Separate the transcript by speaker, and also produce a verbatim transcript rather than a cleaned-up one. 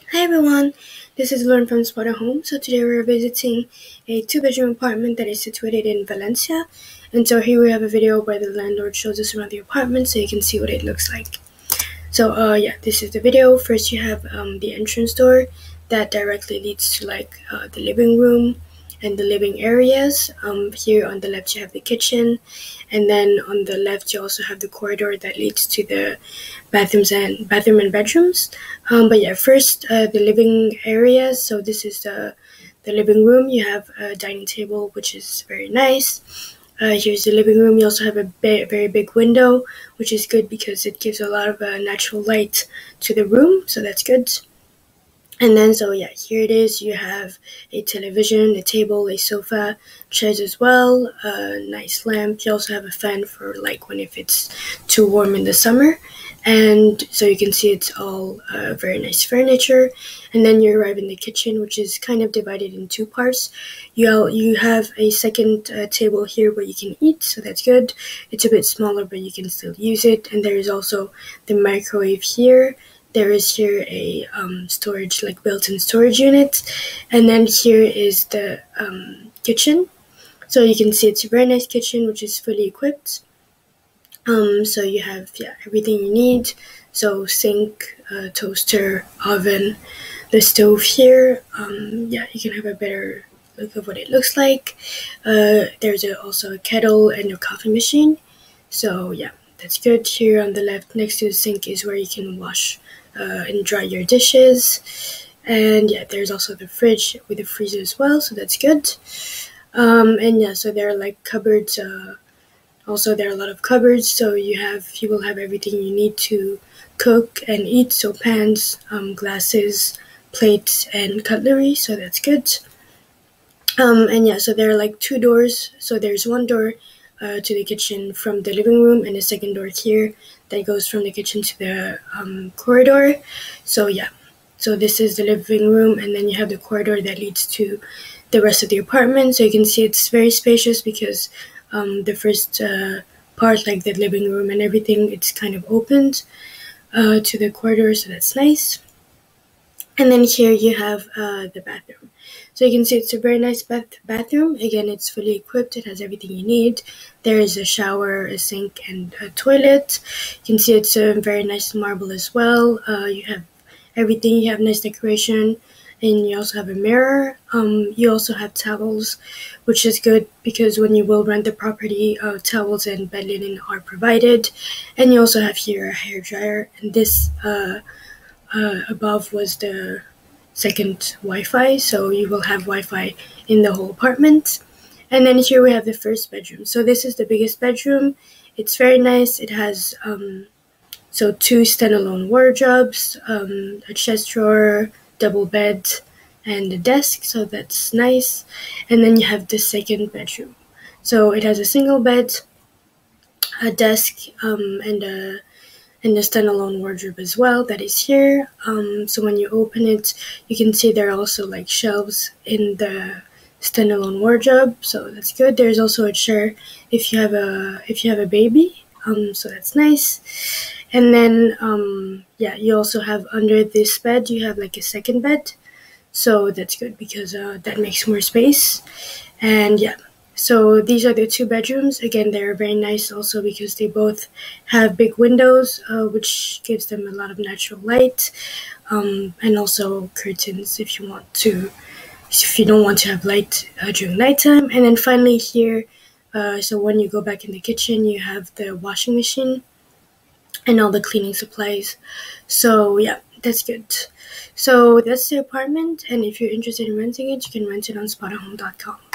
Speaker 1: Hi everyone, this is Lauren from Spotahome. So today we're visiting a two-bedroom apartment that is situated in Valencia. And so here we have a video where the landlord shows us around the apartment so you can see what it looks like. So uh, yeah, this is the video. First you have um, the entrance door that directly leads to like uh, the living room and the living areas. Um, here on the left you have the kitchen, and then on the left you also have the corridor that leads to the bathrooms and bathroom and bedrooms. Um, but yeah, first uh, the living areas. So this is the the living room. You have a dining table, which is very nice. Uh, here's the living room. You also have a ba- very big window, which is good because it gives a lot of uh, natural light to the room, so that's good. And then, so yeah, here it is. You have a television, a table, a sofa, chairs as well, a nice lamp. You also have a fan for like when if it's too warm in the summer. And so you can see it's all uh, very nice furniture. And then you arrive in the kitchen, which is kind of divided in two parts. You you have a second uh, table here where you can eat, so that's good. It's a bit smaller, but you can still use it. And there is also the microwave here. There is here a um, storage, like built-in storage unit, and then here is the um, kitchen. So you can see it's a very nice kitchen, which is fully equipped. Um, so you have yeah everything you need. So sink, uh, toaster, oven, the stove here. Um, yeah, you can have a better look of what it looks like. Uh, there's a, also a kettle and a coffee machine. So yeah, that's good. Here on the left, next to the sink, is where you can wash uh, and dry your dishes. And yeah, there's also the fridge with a freezer as well, so that's good. Um, and yeah, so there are like cupboards. Uh, also, there are a lot of cupboards, so you have you will have everything you need to cook and eat. So pans, um, glasses, plates, and cutlery. So that's good. Um, and yeah, so there are like two doors. So there's one door uh, to the kitchen from the living room, and a second door here that goes from the kitchen to the um, corridor. So yeah, so this is the living room, and then you have the corridor that leads to the rest of the apartment. So you can see it's very spacious because um, the first uh, part, like the living room and everything, it's kind of opened uh, to the corridor, so that's nice. And then here you have uh, the bathroom. So you can see it's a very nice bath- bathroom. Again, it's fully equipped. It has everything you need. There is a shower, a sink, and a toilet. You can see it's a very nice marble as well. Uh, you have everything. You have nice decoration, and you also have a mirror. Um, you also have towels, which is good because when you will rent the property, uh, towels and bed linen are provided. And you also have here a hair dryer, and this uh, uh, above was the second Wi-Fi, so you will have Wi-Fi in the whole apartment. And then here we have the first bedroom. So this is the biggest bedroom. It's very nice. It has um, so two standalone wardrobes, um, a chest drawer, double bed, and a desk. So that's nice. And then you have the second bedroom. So it has a single bed, a desk, um, and a and the standalone wardrobe as well that is here. Um, so when you open it, you can see there are also like shelves in the standalone wardrobe, so that's good. There's also a chair if you have a if you have a baby, um, so that's nice. And then um, yeah, you also have under this bed you have like a second bed, so that's good because uh, that makes more space. And yeah, so these are the two bedrooms. Again, they're very nice also because they both have big windows, uh, which gives them a lot of natural light, um, and also curtains if you want to, if you don't want to have light uh, during nighttime. And then finally here, uh, so when you go back in the kitchen, you have the washing machine and all the cleaning supplies. So yeah, that's good. So that's the apartment, and if you're interested in renting it, you can rent it on spotahome dot com.